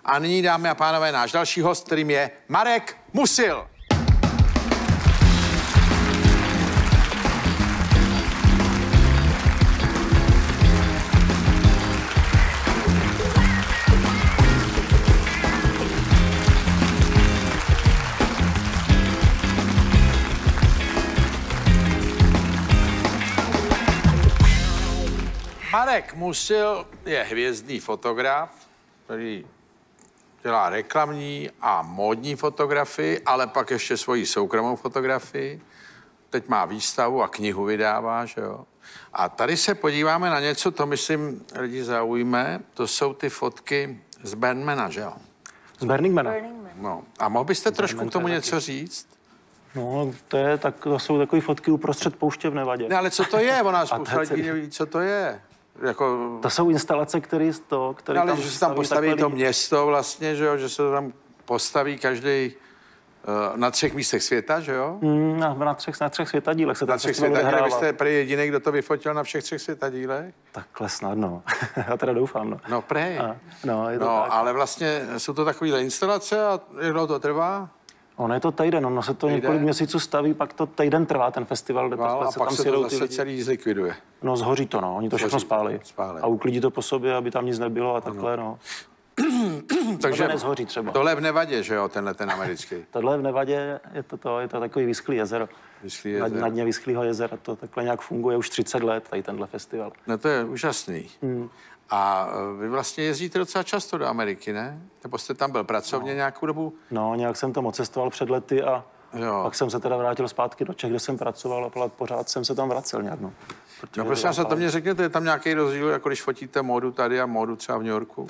A nyní, dámy a pánové, náš další host, kterým je Marek Musil. Marek Musil je hvězdný fotograf, který dělá reklamní a módní fotografii, ale pak ještě svoji soukromou fotografii. Teď má výstavu a knihu vydává, že jo. A tady se podíváme na něco, to myslím lidi zaujme. To jsou ty fotky z Burnmana, že jo? Z Burning Mana. No. A mohl byste trošku k tomu něco říct? No, to jsou takové fotky uprostřed pouště v Nevadě. Ne, ale co to je? Ona spousta lidí neví, co to je. Jako... To jsou instalace, které ale tam že se tam postaví to město vlastně, že jo, že se to tam postaví každý na 3 místech světa, že jo? Na třech světadílech se tam na 3 světadílech, vy jste prý jediný, kdo to vyfotil na všech 3 světadílech? Takhle snadno. Já teda doufám, no. No prej. Je to tak. Ale vlastně jsou to takovýhle instalace a jak dlouho to trvá? Ono je to týden, ono se to několik měsíců staví, pak to týden trvá ten festival, kde a pak se to zase celý zlikviduje. No zhoří to, no, oni to všechno spálí. A uklidí to po sobě, aby tam nic nebylo a takhle, no. Takže nezhoří třeba. Tohle je v Nevadě, že jo, tenhle ten americký. Tohle je v Nevadě, je to takový vyschlý jezero. Na dně vyschlýho jezera, to takhle nějak funguje už 30 let, tady tenhle festival. No to je úžasný. A vy vlastně jezdíte docela často do Ameriky, ne? Nebo jste tam byl pracovně nějakou dobu? No, nějak jsem tam odcestoval před lety a pak jsem se teda vrátil zpátky do Čech, kde jsem pracoval, ale pořád jsem se tam vracel nějak, no. No prosím vás, to mě řekněte, je tam nějaký rozdíl, jako když fotíte módu tady a módu třeba v New Yorku?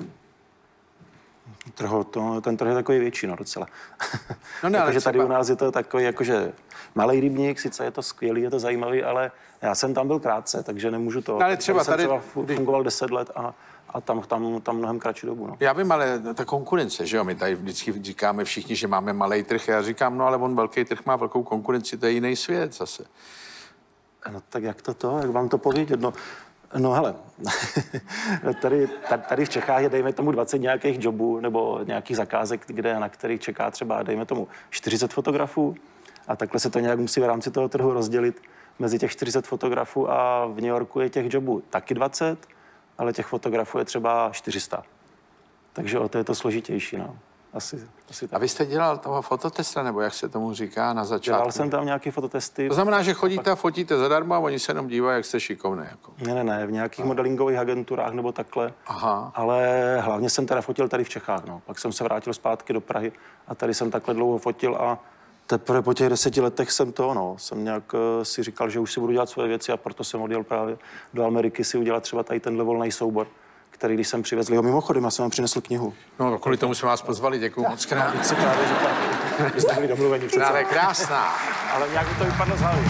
Ten trh je takový větší, no, docela. No ne, ale tady u nás je to takový, jakože malej rybník, sice je to skvělý, je to zajímavý, ale já jsem tam byl krátce, takže nemůžu to. No, ale třeba tady fungoval 10 let a tam mnohem kratší dobu, no. Já vím, ale ta konkurence, že jo, my tady vždycky říkáme všichni, že máme malej trh, já říkám, no ale on velký trh má velkou konkurenci, to je jiný svět zase. No tak jak vám to povědět, no hele, tady v Čechách je, dejme tomu, 20 nějakých jobů nebo nějakých zakázek, na kterých čeká třeba, dejme tomu, 40 fotografů a takhle se to nějak musí v rámci toho trhu rozdělit mezi těch 40 fotografů a v New Yorku je těch jobů taky 20, ale těch fotografů je třeba 400. Takže o to je to složitější, no. Asi tak. A vy jste dělal toho fototesta, nebo jak se tomu říká na začátku? Dělal jsem tam nějaké fototesty. To znamená, že chodíte a fotíte zadarmo a oni se jenom dívají, jak jste šikovný. Jako. Ne, v nějakých modelingových agenturách nebo takhle. Aha. Ale hlavně jsem teda fotil tady v Čechách, no. Pak jsem se vrátil zpátky do Prahy a tady jsem takhle dlouho fotil a teprve po těch 10 letech jsem nějak si říkal, že už si budu dělat svoje věci a proto jsem odjel právě do Ameriky si udělat třeba tady tenhle volný soubor, který, když jsem přivezl, mimochodem, já jsem vám přinesl knihu. No, kvůli tomu jsme vás pozvali, děkuju moc krát. Víc se právě říkal, vy jste byli domluveni přece. Ale krásná. Ale nějak to vypadlo z hlavy.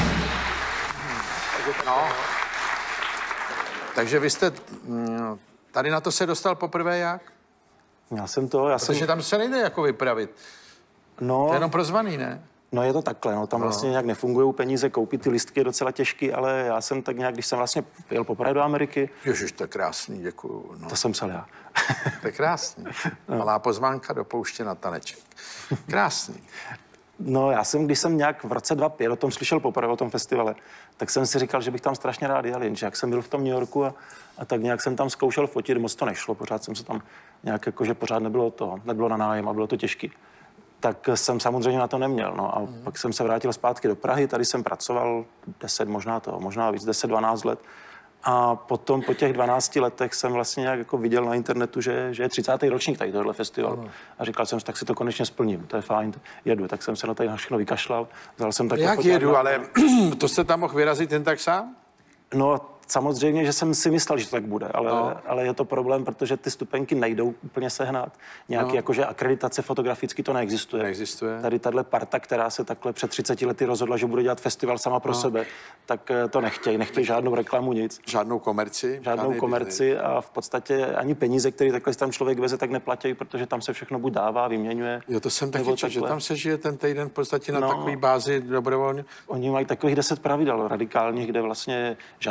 No. Takže vy jste tady na to se dostal poprvé jak? Protože tam se nejde jako vypravit. No. To je jenom pro zvaný, ne? No je to takhle, no, tam vlastně nějak nefungují peníze, koupit ty lístky je docela těžký, ale já jsem tak nějak, když jsem vlastně jel poprvé do Ameriky. Ježiš, to je krásný, děkuju. No. To jsem psal já. To je krásný. Malá pozvánka do pouště na taneček. Krásný. No já jsem, když jsem nějak v roce 2005 o tom slyšel poprvé, o tom festivale, tak jsem si říkal, že bych tam strašně rád jel, jenže jak jsem byl v tom New Yorku a tak nějak jsem tam zkoušel fotit, moc to nešlo, pořád jsem se tam nějak jakože pořád nebylo na nájem a bylo to těžký. Tak jsem samozřejmě na to neměl. No. A pak jsem se vrátil zpátky do Prahy, tady jsem pracoval 10-12 let. A potom po těch 12 letech jsem vlastně nějak jako viděl na internetu, že je 30. ročník tady tohle festivalu. A říkal jsem si, tak si to konečně splním, to je fajn, jedu. Tak jsem se na tady na všechno vykašlal. Vzal jsem jak jedu, ale to jste tam mohl vyrazit jen tak sám? No, samozřejmě, že jsem si myslel, že to tak bude, ale je to problém, protože ty stupenky nejdou úplně sehnat. Nějaký jakože akreditace fotograficky to neexistuje. Tady tahle parta, která se takhle před 30 lety rozhodla, že bude dělat festival sama pro sebe, tak to nechtějí žádnou reklamu, nic. Žádnou komerci a v podstatě ani peníze, které takhle tam člověk veze, tak neplatí, protože tam se všechno buď dává, vyměňuje. Jo, to jsem taky četl, že tam se žije ten týden v podstatě na takové bázi dobrovolně. Oni mají takových 10 pravidel radikálních, kde vlastně žádný prachy,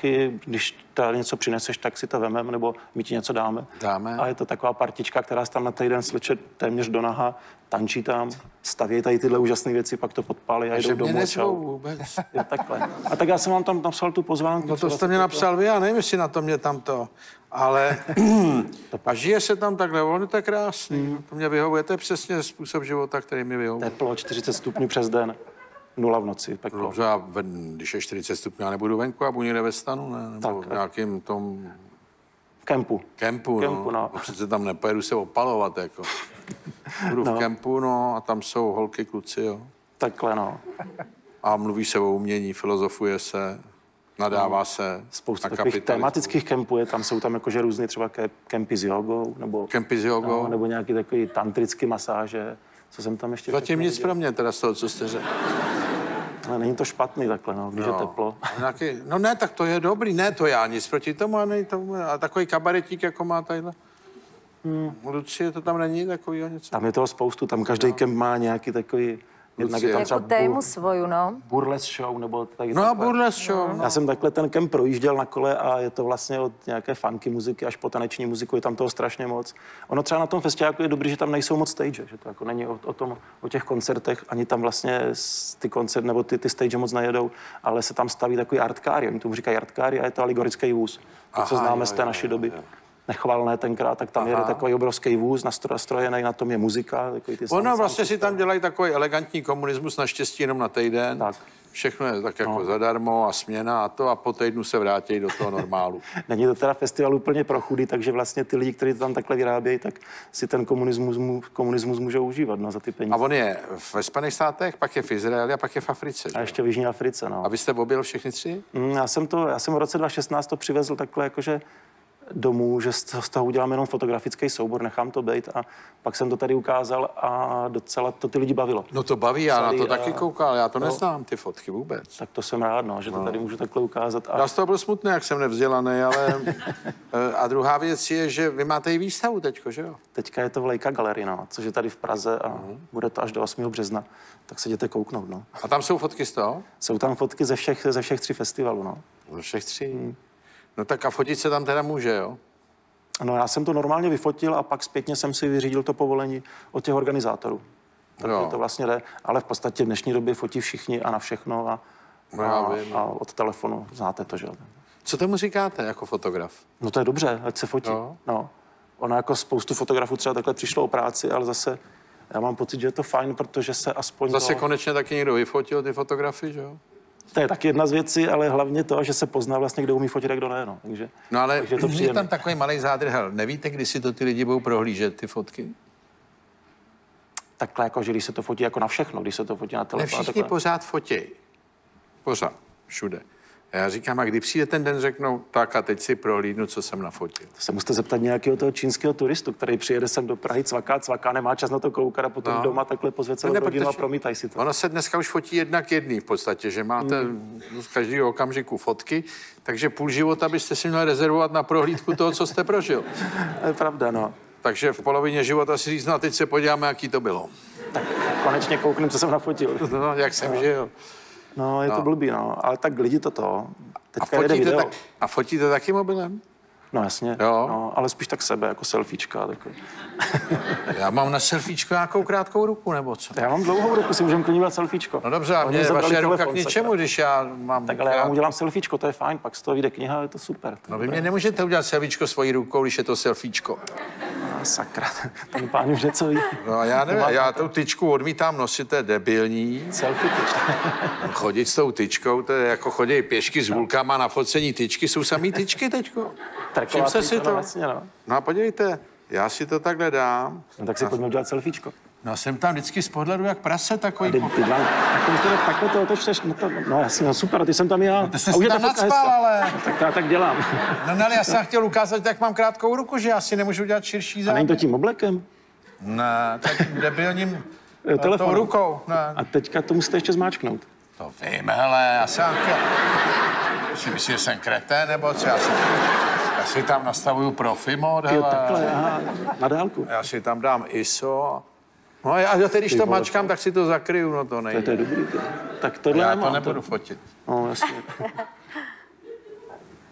vždycky, když tady něco přineseš, tak si to vememe, nebo my ti něco dáme. A je to taková partička, která se tam na týden sleče téměř do naha, tančí tam, staví tady tyhle úžasné věci, pak to podpálí a jdou domů. Vůbec. Jo, takhle. A tak já jsem vám tam napsal tu pozvánku. No to jste mě napsal vy, já nevím, jestli na to mě tam to, ale a žije se tam takhle, on je tak krásný. To mě vyhovuje, to je přesně způsob života, který mi vyhovuje. Teplo, 40 stupňů přes den, 0 v noci, peklo. Dobře, když je 40 stupňů, já nebudu venku a budu někde ve stanu, ne? Nebo v nějakým tom... Kempu. Kempu, no. No. Přece tam nepojedu se opalovat, jako. Budu v kempu, no, a tam jsou holky, kluci, jo. Takhle, no. A mluví se o umění, filozofuje se, nadává se. Spousta takových tematických kempů je, tam jsou tam jakože různý třeba kempy s jogou, nebo... Kempy s jogou. No, nebo nějaký takový tantrický masáže. Co jsem tam ještě... Zatím nic pro mě, teda z toho, co jste řekl. Ale není to špatný takhle, no, když je teplo. No ne, tak to je dobrý, ne, to já nic proti tomu, a ne tomu. A takový kabaretík, jako má tadyhle. Lucie, to tam není takovýho něco? Tam je toho spoustu, tam každý kemp má nějaký takový... Jednak je tam třeba tému svoju, no. burlesque show, nebo tady No a burlesque show. Já jsem takhle ten kemp projížděl na kole a je to vlastně od nějaké funky muziky až po taneční muziku, je tam toho strašně moc. Ono třeba na tom festiáku je dobrý, že tam nejsou moc stage, že to jako není o těch koncertech, ani tam vlastně ty koncerty nebo ty stage moc nejedou, ale se tam staví takový artkári, oni tomu říkají artkári a je to alegorický vůz, to, co známe z té naší doby. Nechvalné tenkrát, tak tam jede takový obrovský vůz nastrojený, na tom je muzika. Ono vlastně si tam dělají takový elegantní komunismus, naštěstí jenom na týden. Tak. Všechno je tak jako zadarmo a směna a to a po týdnu se vrátí do toho normálu. Není to teda festival úplně pro chudy, takže vlastně ty lidi, kteří to tam takhle vyrábějí, tak si ten komunismus můžou užívat, no, za ty peníze. A on je ve Spojených státech, pak je v Izraeli a pak je v Africe. A ještě v Jižní Africe, no. A vy jste objel všechny tři? Já jsem v roce 2016 to přivezl takhle jakože domů, že z toho udělám jenom fotografický soubor, nechám to být a pak jsem to tady ukázal a docela to ty lidi bavilo. No to baví, já na to taky koukal, já to neznám, ty fotky vůbec. Tak to jsem rád, no, že to tady můžu takhle ukázat. Já z toho byl smutný, jak jsem nevzdělaný, ale... A druhá věc je, že vy máte i výstavu teďko, že jo? Teďka je to v Leica Gallery, no, což je tady v Praze a bude to až do 8. března, tak se jděte kouknout, no. A tam jsou fotky z toho? Jsou tam fotky ze všech 3 festivalů, no. Ze všech 3? No tak a fotit se tam teda může, jo? No já jsem to normálně vyfotil a pak zpětně jsem si vyřídil to povolení od těch organizátorů. Takže to vlastně jde, ale v podstatě v dnešní době fotí všichni a na všechno a od telefonu, znáte to, že? Co tomu říkáte jako fotograf? No to je dobře, ať se fotí. No. Ono jako spoustu fotografů třeba takhle přišlo o práci, ale zase já mám pocit, že je to fajn, protože se aspoň... Zase konečně taky někdo vyfotil ty fotografy, že jo? To je taky jedna z věcí, ale hlavně to, že se pozná vlastně, kdo umí fotit a kdo ne. No. No ale to je tam takový malý zádrhel. Nevíte, kdy si to ty lidi budou prohlížet, ty fotky? Takhle jako, že když se to fotí jako na všechno, když se to fotí na telefon. Ne, všichni pořád fotí. Pořád, všude. A já říkám, a kdy přijde ten den, řeknou, tak a teď si prohlídnu, co jsem nafotil. To se musíte zeptat nějakého toho čínského turistu, který přijede sem do Prahy, cvaká, nemá čas na to koukat a potom doma takhle pozve celou rodinu a promítaj si to. Ono se dneska už fotí jednak jedný v podstatě, že máte z každého okamžiku fotky, takže půl života byste si měli rezervovat na prohlídku toho, co jste prožil. To je pravda, no. Takže v polovině života si říct, no a teď se podíváme, jaký to bylo. Tak konečně kouknem, co jsem nafotil. No, jak jsem žil. No, je to blbý, no. Ale tak lidi to. Teďka jede video. A fotíte taky mobilem? No jasně, no, ale spíš tak sebe, jako selfiečka. Takový. Já mám na selfiečko nějakou krátkou ruku, nebo co? Já mám dlouhou ruku, si můžeme klidně dělat selfiečko. No dobře, a mě je vaše ruka k ničemu, když já mám... Tak ale já vám udělám selfiečko, to je fajn, pak z toho vyjde kniha, je to super. No vy mě nemůžete udělat selfiečko svojí rukou, když je to selfiečko. Sakra, ten pán už něco ví. No já nevím, já tu tyčku odmítám nosit, to je debilní. Selfie tyčka. Chodit s tou tyčkou, to je jako chodí pěšky s vulkama na focení tyčky, jsou samý tyčky teďko. Všim se si to? Vlastně, no. No a podívejte, já si to takhle dám. No tak si pojďme udělat selfiečko. No jsem tam vždycky z pohledu jak prase takový. Takhle to otočteš, no jasně, no super, ty jsem tam já. No, ty jsi tam nadspal, ale... Tak já tak dělám. No ale já jsem chtěl ukázat, jak mám krátkou ruku, že já si nemůžu udělat širší záběr. A není to tím oblekem? Ne, tak debilním tou rukou. Ne. A teďka to musíte ještě zmáčknout. To vím, hele, já jsem chtěl... Si myslíš, že jsem kretén, nebo co? Já si tam nastavuju profi mod, hele. Jo, takhle, aha, na dálku. Já si tam dám ISO. No a já teď, když to mačkám, tak si to zakryju, no to nejde. To je dobrý. Tak tohle já to nebudu fotit. No, jasně.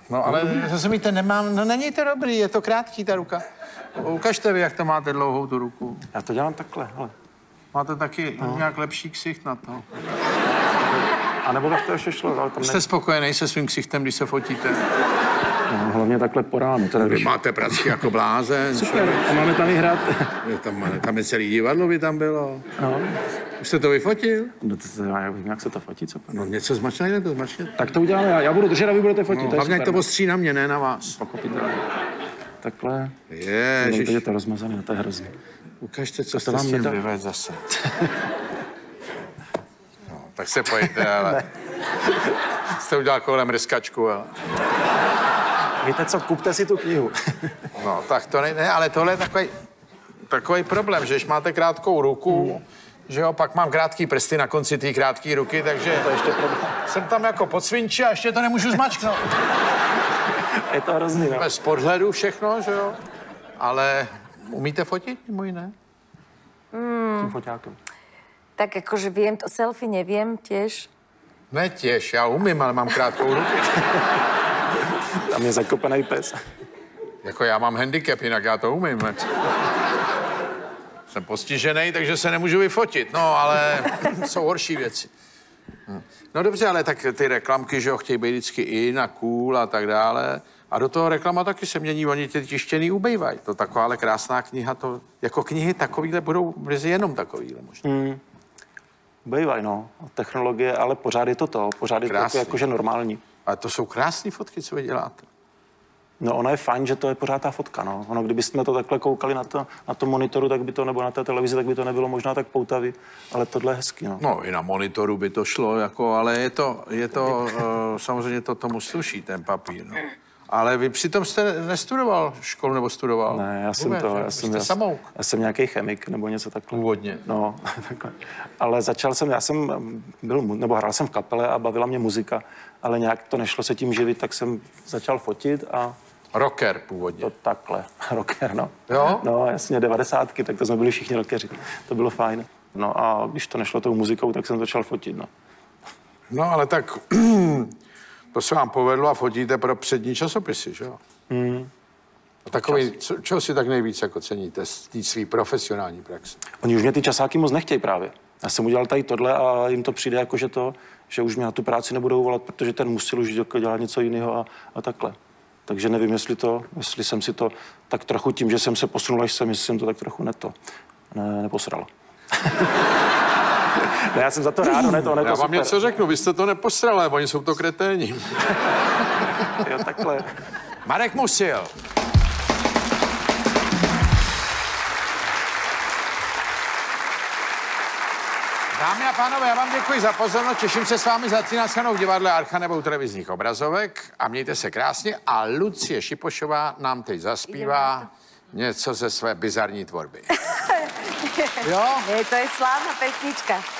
No ale rozumíte, nemám, no není to dobrý, je to krátký ta ruka. Ukažte vy, jak to máte dlouhou tu ruku. Já to dělám takhle, hele. Máte taky nějak lepší ksicht na to. A nebo tak to ještě šlo, ale tam Jste spokojený se svým ksichtem, když se fotíte? No, hlavně takhle po ránu. Teda, Vy máte pracky jako blázen. Super, a máme tam i hrát. Tam je celý divadlo, by tam bylo. No. Už jste to vyfotil? No, já vím, jak se to fotí, co? No něco zmačkněte, to zmačkněte. Tak to uděláme, já budu držet a vy budete fotit. No, to je hlavně jak super, to ostří na mě, ne na vás. Pochopitelně. Takhle. Ježiš. Teď je to rozmazané, to je hrozný. Ukažte, co to jste vám s tím nedá. vyvedl zase. No, tak se pojďte, ale... Jste udělal kolem ryskačku, ale... Víte co, kupte si tu knihu. No, tak to ne, ale tohle je takový problém, že když máte krátkou ruku, že jo, pak mám krátký prsty na konci té krátké ruky, takže To je ještě problém. jsem tam jako podsvinčí a ještě to nemůžu zmačknout. Je to hrozný, no. Bez podhledu všechno, že jo, ale umíte fotit, mimo jiné? Tím foťákem. Tak akože viem to, selfie neviem tiež. Ne těž, já umím, ale mám krátkou ruku. Tam je zakopaný pes. Jako já mám handicap, jinak já to umím. Jsem postižený, takže se nemůžu vyfotit, no, ale jsou horší věci. No dobře, ale tak ty reklamky, že jo, chtějí být vždycky in a cool a tak dále. A do toho reklama taky se mění, oni ty tištěný ubejvají. To takováhle krásná kniha, to jako knihy takovýhle budou jenom takovýhle možná. Bývaj, no. Technologie, ale pořád je to. Pořád je to Krásný. jakože normální. Ale to jsou krásné fotky, co vy děláte. No ono je fajn, že to je pořád ta fotka, no. Ono, kdybychom to takhle koukali na to monitoru, tak by to, nebo na té televizi, tak by to nebylo možná tak poutavý, ale tohle je hezký, no. No i na monitoru by to šlo, jako, ale je to samozřejmě to tomu sluší, ten papír, no. Ale vy přitom jste nestudoval školu, nebo studoval? Ne, já jsem Vůbec, to, ne? já jsem, Jste samouk. já jsem nějaký chemik nebo něco takhle. Původně. No, takhle. Ale já jsem hrál jsem v kapele a bavila mě muzika, ale nějak to nešlo se tím živit, tak jsem začal fotit a Rocker původně. to takhle, rocker, no. Jo? No, jasně, 90. tak to jsme byli všichni rockeři, to bylo fajn. No a když to nešlo tou muzikou, tak jsem začal fotit, no. No ale tak to se vám povedlo a fotíte pro přední časopisy, že jo? A takový, čeho si tak nejvíc jako ceníte z té svý profesionální praxe? Oni už mě ty časáky moc nechtějí právě. Já jsem udělal tady tohle a jim to přijde jako, že už mě na tu práci nebudou volat, protože ten musel už dělat něco jiného a takhle. Takže nevím, jestli jsem si to tak trochu tím, že jsem se posunul, až jestli jsem to tak trochu neposral. Ne, já jsem za to rád, ono je to Já vám super. něco řeknu, vy jste to neposrali, oni jsou to kreténi. Jo, takhle. Marek Musil. Dámy a pánové, já vám děkuji za pozornost, těším se s vámi za 13 v divadle Archa nebo u televizních obrazovek a mějte se krásně a Lucie Šipošová nám teď zaspívá něco ze své bizarní tvorby. Jo? To je slávna pesnička.